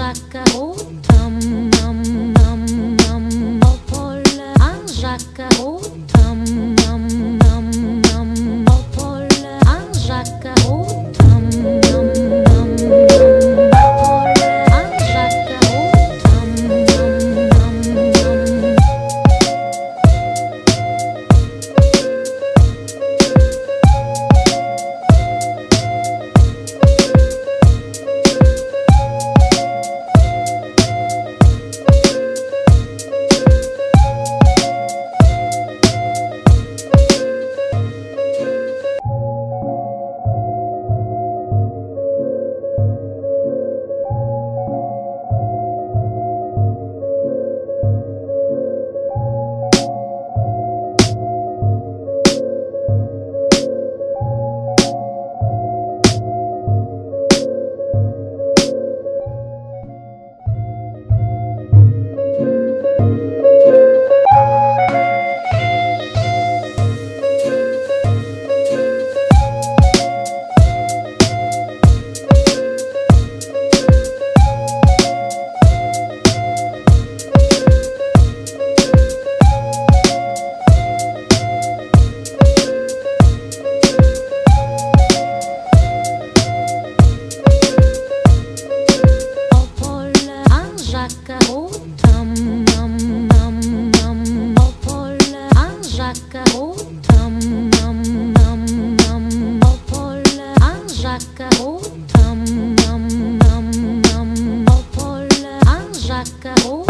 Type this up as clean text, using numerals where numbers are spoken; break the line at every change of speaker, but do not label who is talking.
Anjaka tam nam nam nam opole Anjaka tam nam nam nam opole Anjaka tam nam nam nam opole Anjaka tam nam nam nam Anjaka tam nam nam nam opole Anjaka tam nam nam nam opole Anjaka